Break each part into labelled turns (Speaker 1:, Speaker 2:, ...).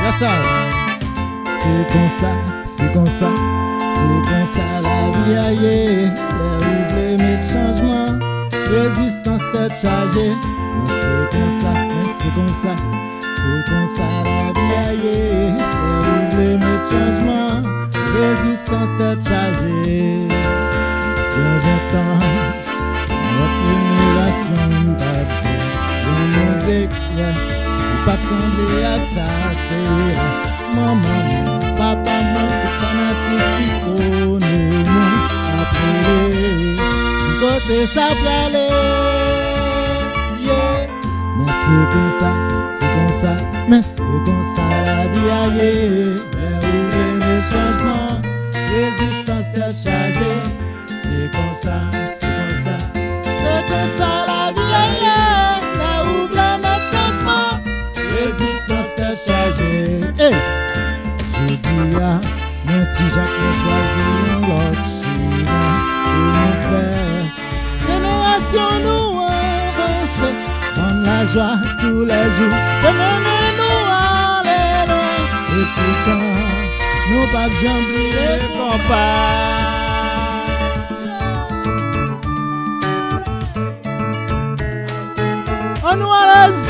Speaker 1: ça. C'est comme ça, c'est comme ça, c'est comme ça la vie aille. Les ouvriers mettent changement, résistance tête chargée. Mais c'est comme ça, mais c'est comme ça, c'est comme ça la vie aille. Les ouvriers mettent changement, résistance tête chargée. Bien 20 ans, notre génération battue, on nous éclaire, pas de sembler à t'attaquer. Maman, papa, maman, fanatique, si connais-nous, après, côté ça peut aller. Yeah. Mais c'est comme ça, mais c'est comme ça la vie aille. Mais ouvrir les changements, résistance est chargée. C'est comme ça, c'est comme ça, c'est comme ça la vie aille. Mais ouvrir les changements, résistance est chargée. Hey. Je dis à mon petit Jacques, nous choisissons l'autre chemin pour nous faire. Génération nous avance, on la joie tous les jours. Menez-nous aller loin. Et pourtant, nous pas jamais oublier compas. On nous à l'aise.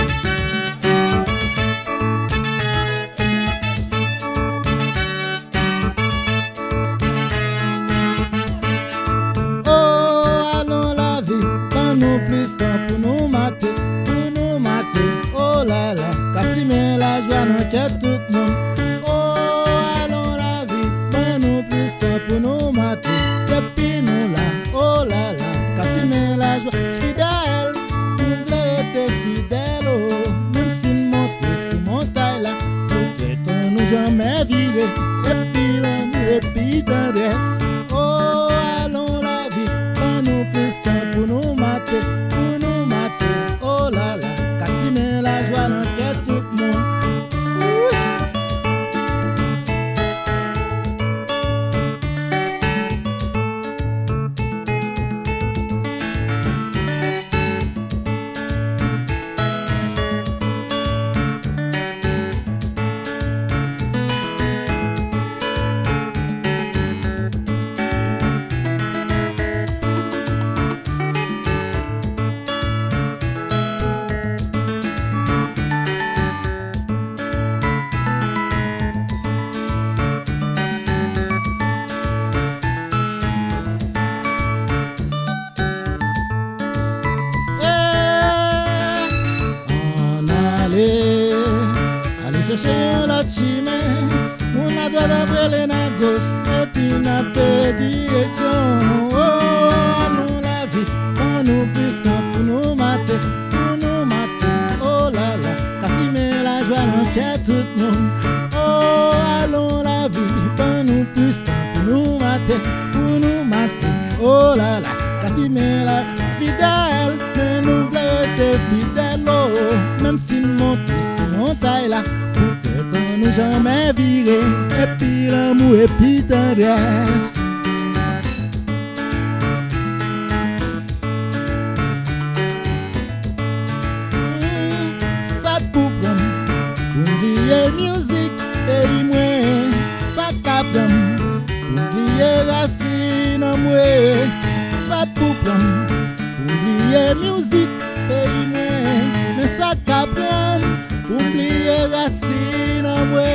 Speaker 1: Plus temps pour nous mater, oh là là, Cassimé la joie n'inquiète tout le monde. Oh, allons la vie, nous plus temps pour nous mater, depuis nous là, oh là là, Cassimé la joie, fidèle, nous voulons être fidèles, oh, même si nous montons sur montagne là, peut-être nous jamais viré, et puis l'amour, et puis tendresse. Oh, allons la vie, nous plus temps pour nous mater. Oh là là, Cassimé la joie n'inquiète tout le monde. Allez chercher l'autre chemin, on a droit d'après la gauche, et puis on a peu direction. Oh, nous la vie, on nous plus temps pour nous mater, oh là là, Cassimé la joie n'inquiète tout le monde. Oh, allons la vie, on nous plus temps pour nous mater, oh là là, Cassimé la fidèle, mais nous voulons être fidèles, oh, même si nous montons sur montagne là, peut-être nous jamais viré, et puis l'amour et puis tendresse. Ça pour prendre, pour oublier musique, pays moins, ça capte, pour oublier racine, moi, ça pour prendre, pour oublier musique, pays moins, mais ça capte. Oublier racine en moi,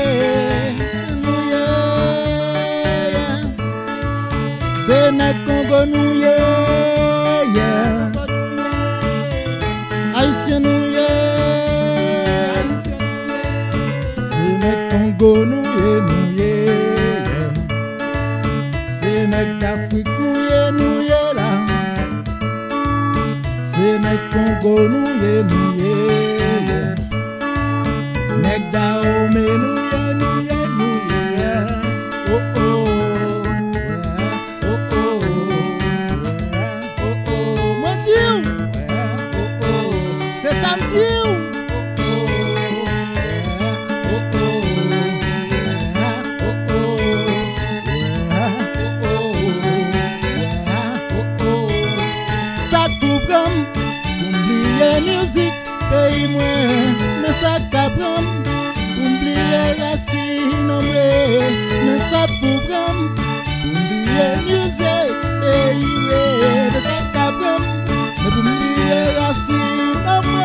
Speaker 1: c'est notre Congo nous Haïtien nous c'est notre Congo nous c'est notre Afrique nous là, c'est notre Congo nous Nek da o me nou ye, oh oh, oh oh, oh oh, mon Dieu, oh oh, c'est ça Dieu, oh oh, oh oh, oh oh, ça coupe comme oublier musique, pays moins, mais ça capte. mais ça programme pour oublier musée et de ça cabram mais pour oublier racine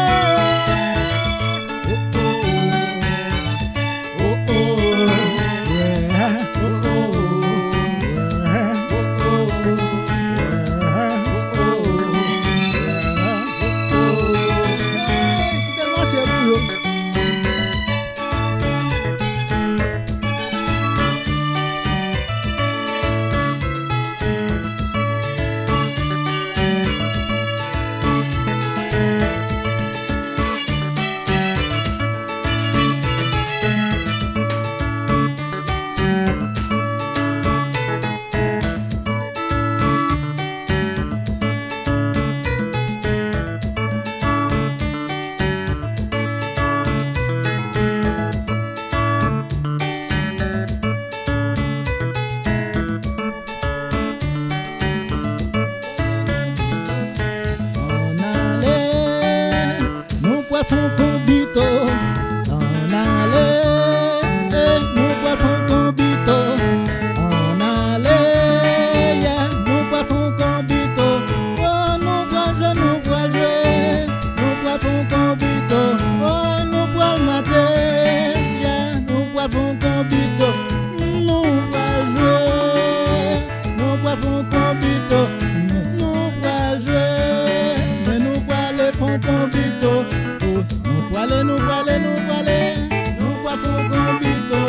Speaker 1: font combito, en allait, nous poivons combito, en allait, nous poivons combito, oh nous poivons jouer, nous poivons combito, oh nous poivons mater, nous poivons combito, nous poivons jouer, nous poivons combito, nous poivons jouer, mais nous poivons combito. Nous poivons combito,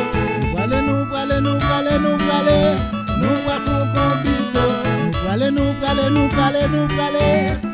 Speaker 1: nous poivons combito, nous